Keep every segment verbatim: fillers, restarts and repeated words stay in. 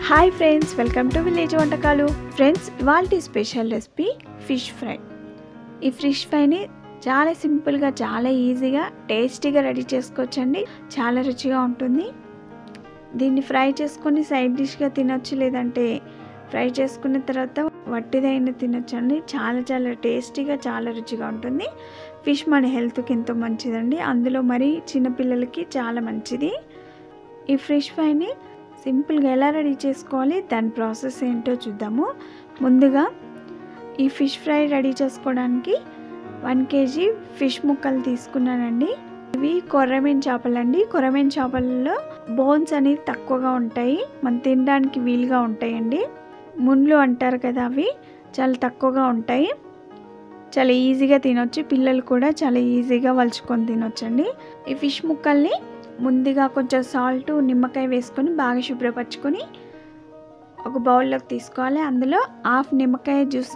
Hi friends, welcome to village వంటకాలు. Friends, ఇవాల్టి special recipe fish fry. ఈ fish ఫ్రైని చాలా సింపుల్గా, చాలా ఈజీగా, టేస్టీగా రెడీ చేసుకోవచ్చండి. చాలా రుచిగా ఉంటుంది. దీన్ని ఫ్రై చేసుకొని సైడ్ డిష్గా తినొచ్చు, లేదంటే ఫ్రై చేసుకున్న తర్వాత వట్టిదైనా తినొచ్చండి. చాలా చాలా టేస్టీగా, చాలా రుచిగా ఉంటుంది. ఫిష్ మన హెల్త్కి ఎంతో మంచిదండి, అందులో మరి చిన్నపిల్లలకి చాలా మంచిది. ఈ ఫిష్ ఫ్రైని సింపుల్గా ఎలా రెడీ చేసుకోవాలి, దాని ప్రాసెస్ ఏంటో చూద్దాము. ముందుగా ఈ ఫిష్ ఫ్రై రెడీ చేసుకోవడానికి వన్ కేజీ ఫిష్ ముక్కలు తీసుకున్నానండి. ఇవి కొర్రమీన్ చేపలండి. కొర్రమీన్ చేపలలో బోన్స్ అనేవి తక్కువగా ఉంటాయి, మనం తినడానికి వీలుగా ఉంటాయండి. ముళ్ళు అంటారు కదా, అవి చాలా తక్కువగా ఉంటాయి. చాలా ఈజీగా తినొచ్చు, పిల్లలు కూడా చాలా ఈజీగా వలుచుకొని తినొచ్చండి. ఈ ఫిష్ ముక్కల్ని ముందుగా కొంచెం సాల్ట్, నిమ్మకాయ వేసుకొని బాగా శుభ్రపరచుకొని ఒక బౌల్లోకి తీసుకోవాలి. అందులో హాఫ్ నిమ్మకాయ జ్యూస్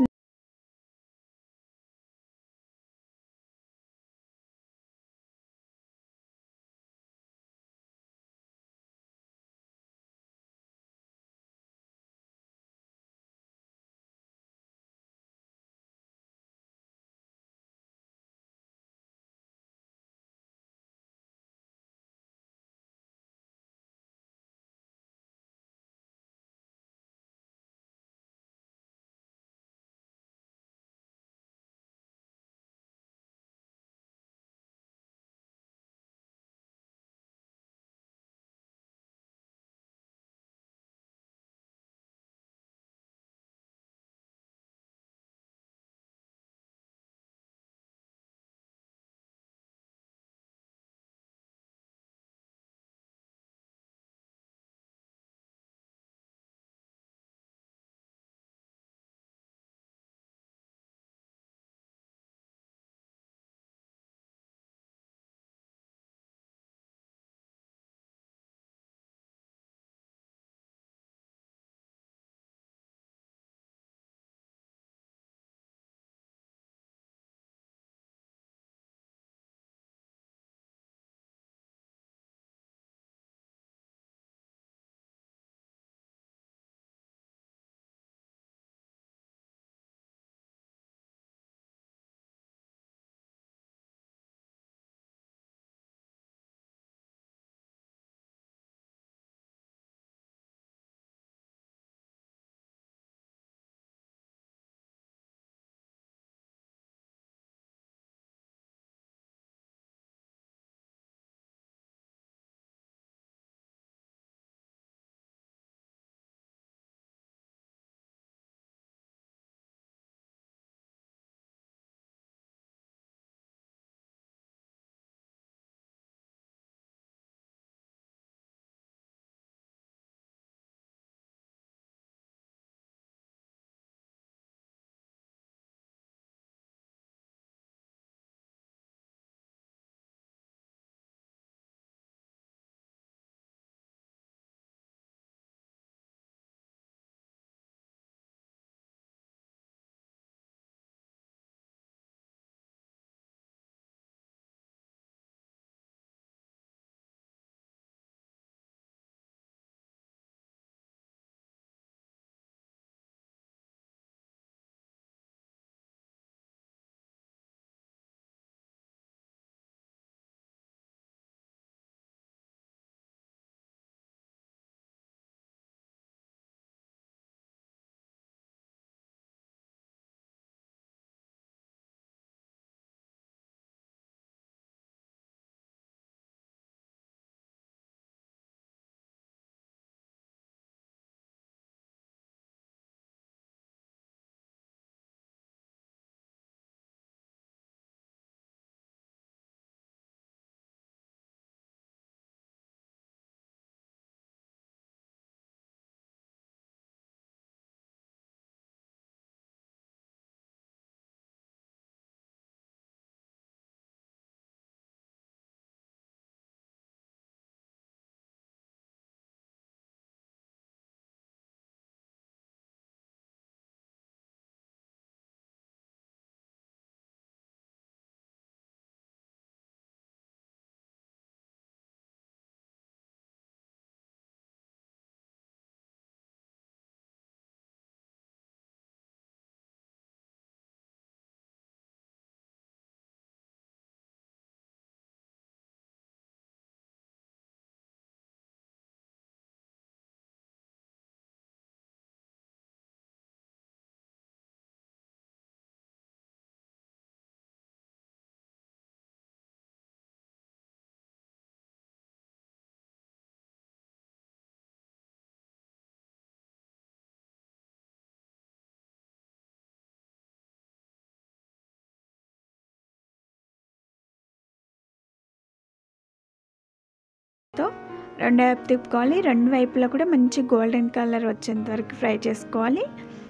తో రెండు వైపు తిప్పుకోవాలి. రెండు వైపులా కూడా మంచి గోల్డెన్ కలర్ వచ్చేంత వరకు ఫ్రై చేసుకోవాలి.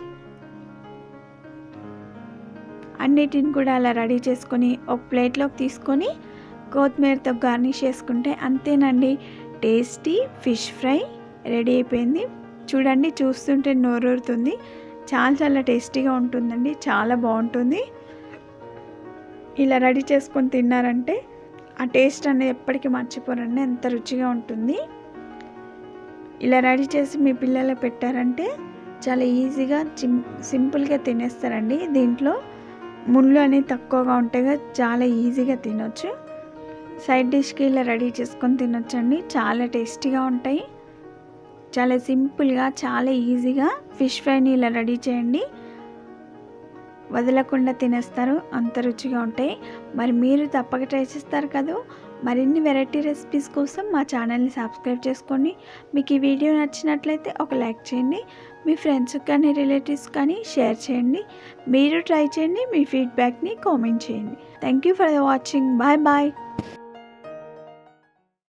అన్నిటిని కూడా అలా రెడీ చేసుకొని ఒక ప్లేట్లోకి తీసుకొని కొత్తిమీరతో గార్నిష్ చేసుకుంటే అంతేనండి, టేస్టీ ఫిష్ ఫ్రై రెడీ అయిపోయింది. చూడండి, చూస్తుంటే నోరూరుతుంది. చాలా చాలా టేస్టీగా ఉంటుందండి, చాలా బాగుంటుంది. ఇలా రెడీ చేసుకొని తిన్నారంటే ఆ టేస్ట్ అనేది ఎప్పటికీ మర్చిపోరండి, ఎంత రుచిగా ఉంటుంది. ఇలా రెడీ చేసి మీ పిల్లలకు పెట్టారంటే చాలా ఈజీగా చిం సింపుల్గా తినేస్తారండి. దీంట్లో ముళ్ళు అనేవి తక్కువగా ఉంటాయి, చాలా ఈజీగా తినొచ్చు. సైడ్ డిష్కి ఇలా రెడీ చేసుకొని తినొచ్చండి, చాలా టేస్టీగా ఉంటాయి. చాలా సింపుల్గా చాలా ఈజీగా ఫిష్ ఫ్రైని ఇలా రెడీ చేయండి, వదలకుండా తినేస్తారు, అంత రుచిగా ఉంటాయి. మరి మీరు తప్పక ట్రై చేస్తారు కదా. మరిన్ని వెరైటీ రెసిపీస్ కోసం మా ఛానల్ని సబ్స్క్రైబ్ చేసుకోండి. మీకు ఈ వీడియో నచ్చినట్లయితే ఒక లైక్ చేయండి, మీ ఫ్రెండ్స్కి కానీ రిలేటివ్స్ కానీ షేర్ చేయండి. మీరు ట్రై చేయండి, మీ ఫీడ్బ్యాక్ని కామెంట్ చేయండి. Thank you for watching. Bye bye.